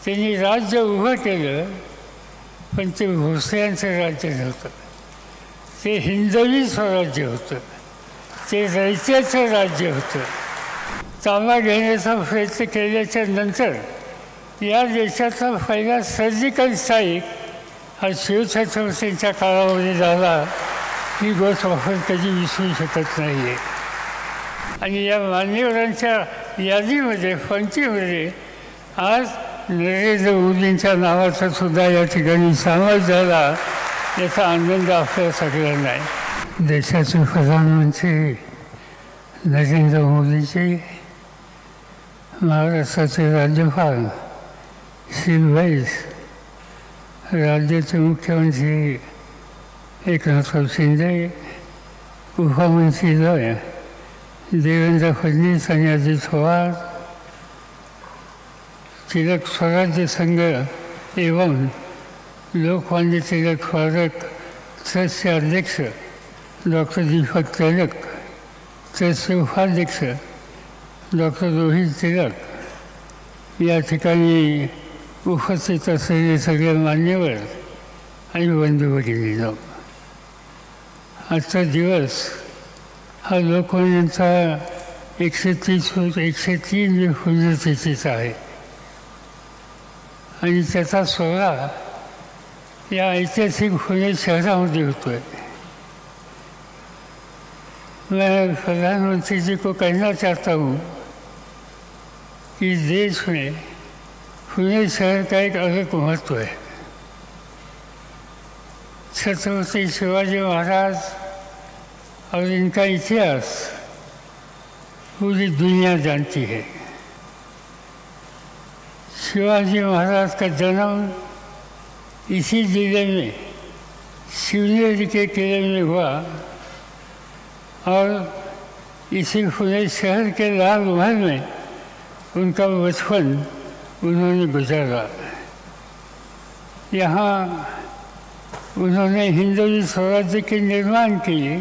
त्यांनी राज्य उभं केलं, पण ते भोसल्यांचं राज्य नव्हतं. ते हिंदवी स्वराज्य होतं, ते रयतेचं राज्य होतं. ताबा घेण्याचा प्रयत्न केल्याच्या नंतर या देशाचा पहिला सर्जिकल स्ट्राईक हा शिवछत्रपतींच्या काळामध्ये झाला. ही गोष्ट आपण कधी विसरू शकत नाही आहे. आणि या मान्यवरांच्या यादीमध्ये पंक्तीमध्ये आज नरेंद्र मोदींच्या नावाचा सुद्धा या ठिकाणी समावेश झाला. याचा आनंद आपल्या सगळ्यांना आहे. देशाचे प्रधानमंत्री नरेंद्र मोदीजी, महाराष्ट्राचे राज्यपाल शिवभाई, राज्याचे मुख्यमंत्री एकनाथराव शिंदे, उपमुख्यमंत्री देवेंद्र फडणवीस आणि अजित पवार, तिलक स्वराज्य संघ एवं लोकमान्य तिलक स्मारक ट्रस्टचे अध्यक्ष डॉक्टर दीपक तिलक, ट्रस्टचे उपाध्यक्ष डॉक्टर रोहित तिलक, या ठिकाणी उपस्थित असलेले सगळे मान्यवर आणि बंधू भगिनींनो, आजचा दिवस हा लोकमान्यांचा 103 पुण्यतिथीचा आहे. आणि त्याचा सोहळा या ऐतिहासिक पुणे शहरामध्ये होतो आहे. मैं प्रधानमंत्री जी को कहना चाहता हूँ कि देश में पुणे शहर का एक अलग महत्व है. छत्रपति शिवाजी महाराज और इनका इतिहास पूरी दुनिया जानती है. शिवाजी महाराज का जन्म इसी जिले में शिवनेरी के किले में हुआ और इसी पुणे शहर के लाल महल में उनका बचपन उन्होंने गुजारा. यहाँ उन्होंने हिंदवी स्वराज्य के निर्माण किए.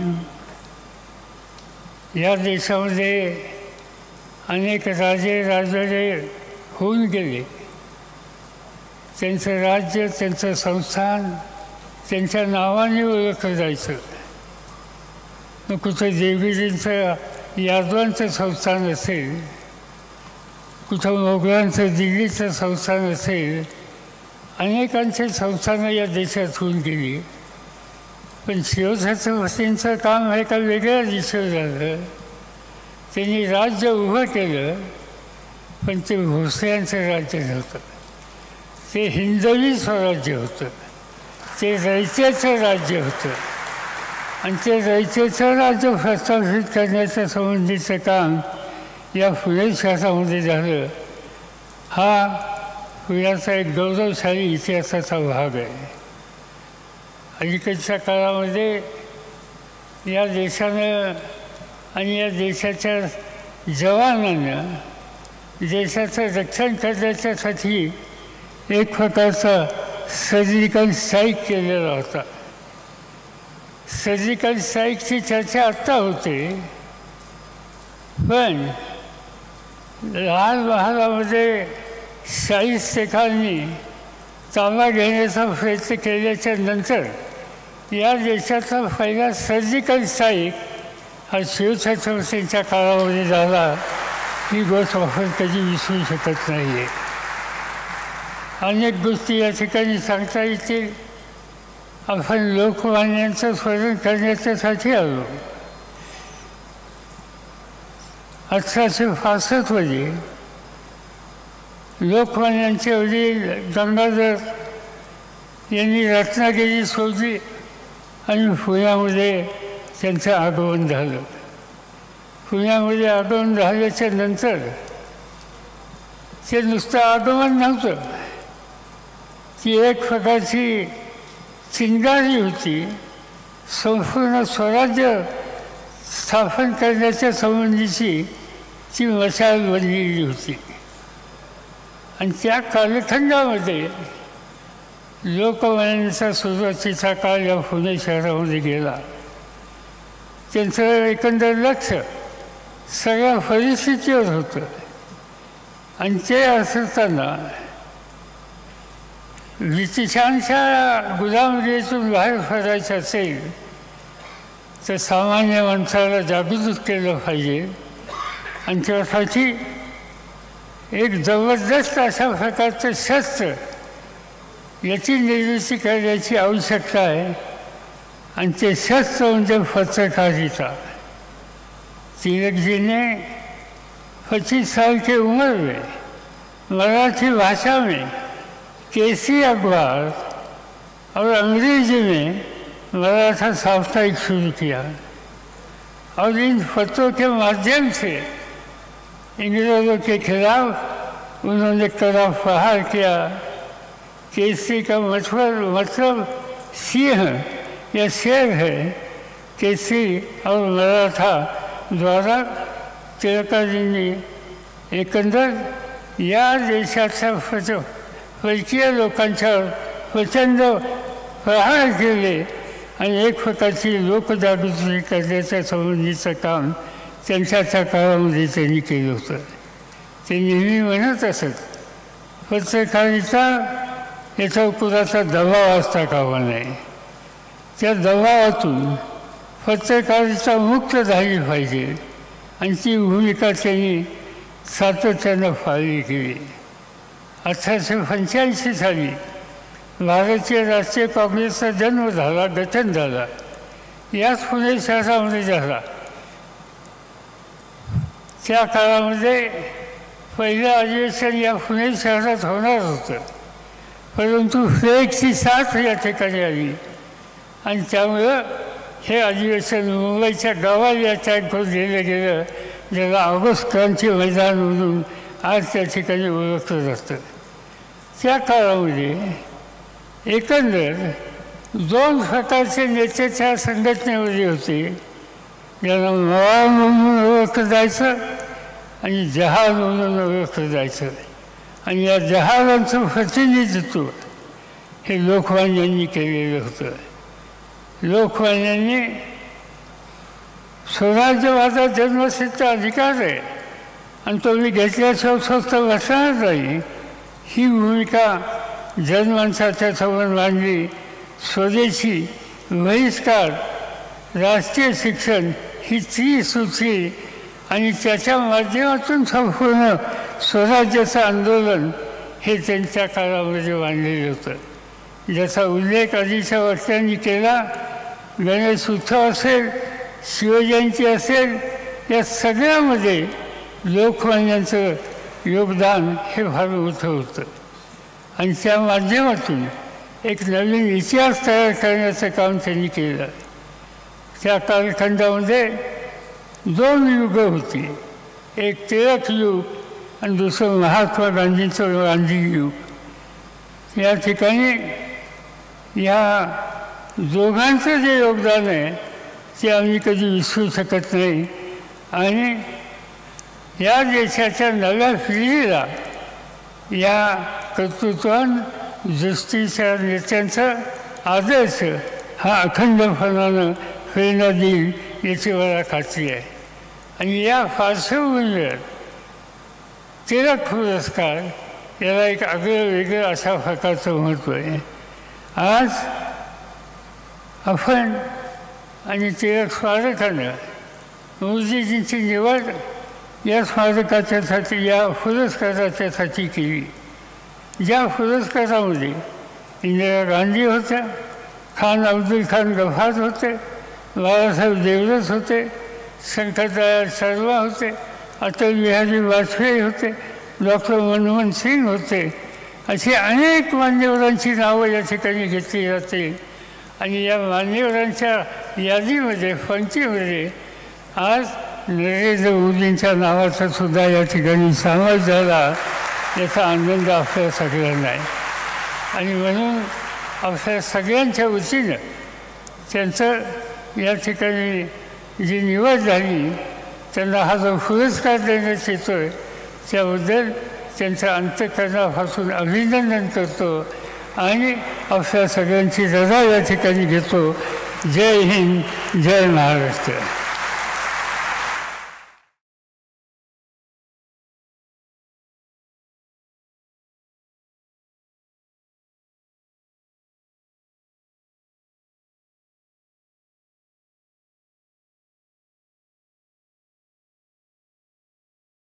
या देशामध्ये अनेक राजे राजवाडे होऊन गेले. त्यांचं राज्य, त्यांचं संस्थान त्यांच्या नावाने ओळखलं जायचं. मग कुठं देवगिरींचं यादवांचं संस्थान असेल, कुठं मोगलांचं दिल्लीचं संस्थान असेल, अनेकांचे संस्थानं या देशात होऊन गेली. पण शिवछत्रपतींचं काम हे का वेगळ्या दिशेवर झालं. त्यांनी राज्य उभं केलं, पण ते भोसल्यांचं राज्य नव्हतं. ते हिंदवी स्वराज्य होतं, ते रयतेचं राज्य होतं. आणि ते रयतेचं राज्य प्रस्थापित करण्याच्या संबंधीचं काम या पुणे शहरामध्ये झालं. हा पुण्याचा एक गौरवशाली इतिहासाचा भाग आहे. अलीकडच्या काळामध्ये या देशानं आणि या देशाच्या जवानानं देशाचं रक्षण करण्याच्यासाठी एक प्रकारचा सर्जिकल स्ट्राईक केलेला होता. सर्जिकल स्ट्राईकची चर्चा आत्ता होते, पण लाल महालामध्ये शाहिस्तेखांनी ताबा घेण्याचा प्रयत्न केल्याच्या नंतर या देशाचा पहिला सर्जिकल स्ट्राईक हा शिवछत्रपतींच्या काळामध्ये झाला. ही गोष्ट आपण कधी विसरू शकत नाही आहे. अनेक गोष्टी या ठिकाणी सांगता येतील. आपण लोकमान्यांचं स्मरण करण्याच्यासाठी आलो. 1865 लोकमान्यांचे वडील गंगाधर यांनी रत्नागिरी सोडली आणि पुण्यामध्ये त्यांचं आगमन झालं. पुण्यामध्ये आगमन झाल्याच्या नंतर ते नुसतं आगमन नव्हतं, ती एक प्रकारची चिंगारी होती. संपूर्ण स्वराज्य स्थापन करण्याच्या संबंधीची ती मशाल बनलेली होती. आणि त्या कालखंडामध्ये लोकमान्यांचा सुरुवातीचा काळ या पुणे शहरामध्ये गेला. त्यांचं एकंदर लक्ष सगळ्या परिस्थितीवर होतं. आणि ते असताना विचिशांच्या गुलामगिरीतून बाहेर पडायचं असेल तर सामान्य माणसाला जागृत केलं पाहिजे आणि त्यासाठी एक जबरदस्त अशा प्रकारचं शस्त्र याची निर्मिती करण्याची आवश्यकता आहे आणि ते शस्त्र म्हणजे पत्रकारिता। तिलक जी ने 25 साल की उम्र में मराठी भाषा में केसी अखबार और अंग्रेजी में मराठा साप्ताहिक शुरू किया और इन पत्रों के माध्यम से इंग्रेजों के खिलाफ उन्होंने कड़ा प्रहार किया। केसरी का मतलब सिंह या शेर है। केसरी और मराठा द्वारा टिळकाजींनी एकंदर या देशाच्या परकीय लोकांच्यावर प्रचंड प्रहार केले आणि एक प्रकारची लोकजागृती करण्याच्या संबंधीचं काम त्यांच्या काळामध्ये त्यांनी केलं होतं। ते नेहमी म्हणत असत पत्रकारिता याचा कुणाचा दबाव असता कामा नये, त्या दबावातून पत्रकारिता मुक्त झाली पाहिजे आणि ती भूमिका त्यांनी सातत्यानं पाळली केली। 1885 साली भारतीय राष्ट्रीय काँग्रेसचा जन्म झाला, गठन झाला, याच पुणे शहरामध्ये झाला। त्या काळामध्ये पहिलं अधिवेशन या पुणे शहरात होणार होतं, परंतु फ्लेक्सची साथ या ठिकाणी आली आणि त्यामुळं हे अधिवेशन मुंबईच्या गावाला करून दिलं गेलं, ज्याला ऑगस्ट क्रांती मैदान म्हणून आज त्या ठिकाणी ओळखलं जातं। त्या काळामध्ये एकंदर 2 प्रकारचे नेते त्या संघटनेमध्ये होते, ज्यांना मवाळ म्हणून ओळखलं जायचं आणि जहाल म्हणून ओळखलं जायचं। आणि या जहालांचं प्रतिनिधित्व हे लोकमान्यांनी केलेलं होतं। लोकमान्यांनी स्वराज्यवादा जन्मसिद्ध अधिकार आहे आणि तो मी घेतल्याशिवाय स्वस्त बसणार नाही, ही भूमिका जनमानसाच्या समोर मांडली। स्वदेशी, बहिष्कार, राष्ट्रीय शिक्षण ही त्रिसूत्री आणि त्याच्या माध्यमातून संपूर्ण स्वराज्याचं आंदोलन हे त्यांच्या काळामध्ये मांडलेलं होतं, ज्याचा उल्लेख आधीच्या वक्त्यांनी केला। गणेश उत्सव असेल, शिवजयंती असेल, या सगळ्यामध्ये लोकमान्यांचं योगदान हे फार मोठं होतं आणि त्या माध्यमातून एक नवीन इतिहास तयार करण्याचं काम त्यांनी केलं। त्या कालखंडामध्ये 2 युगं होती, एक टिळक युग आणि दुसरं महात्मा गांधींचं गांधी युग। या ठिकाणी या दोघांचं जे योगदान आहे ते आम्ही कधी विसरू शकत नाही आणि या देशाच्या नव्या पिढीला या कर्तृत्वान दृष्टीच्या नेत्यांचा आदर्श हा अखंडपणानं प्रेरणा देईल याची मला खात्री आहे। आणि या पार्श्वभूमीवर टिळक पुरस्कार याला एक वेगळं अशा प्रकारचं महत्त्व आहे। आज आपण आणि टिळक स्मारकानं मोदीजींची निवड या स्मारकाच्यासाठी, या पुरस्काराच्यासाठी केली। ज्या पुरस्कारामध्ये इंदिरा गांधी होत्या, खान अब्दुल खान गफार होते, बाळासाहेब देवरस होते, शंकरदयाळ शर्मा होते, अटल बिहारी वाजपेयी होते, डॉक्टर मनमोहन सिंग होते, अशी अनेक मान्यवरांची नावं या ठिकाणी घेतली जाते। आणि या मान्यवरांच्या यादीमध्ये, पंक्तीमध्ये आज नरेंद्र मोदींच्या नावाचा सुद्धा या ठिकाणी समावेश झाला, याचा आनंद आपल्या सगळ्यांना आहे। आणि म्हणून आपल्या सगळ्यांच्या वतीनं त्यांचं या ठिकाणी जी निवड झाली, त्यांना हा जो पुरस्कार देण्यात येतो आहे त्याबद्दल त्यांचं अंतःकरणापासून अभिनंदन करतो आणि आपल्या सगळ्यांची रजा या ठिकाणी घेतो। जय हिंद, जय महाराष्ट्र।